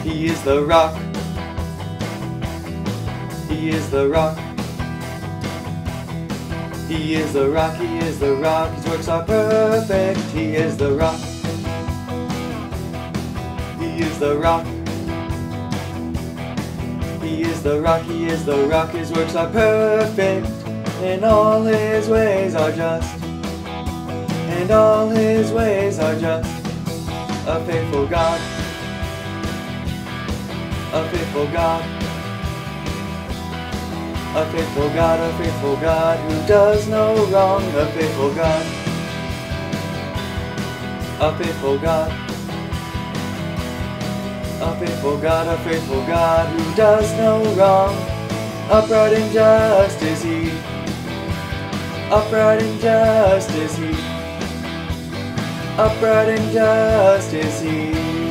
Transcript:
He is the rock. He is the rock. He is the rock, he is the rock, his works are perfect. He is the rock. He is the rock. He is the rock, he is the rock, his works are perfect. And all his ways are just. And all his ways are just. A faithful God. A faithful God. A faithful God who does no wrong. A faithful God. A faithful God. A faithful God who does no wrong. Upright and just is he. Upright and just is he. Upright and just is he.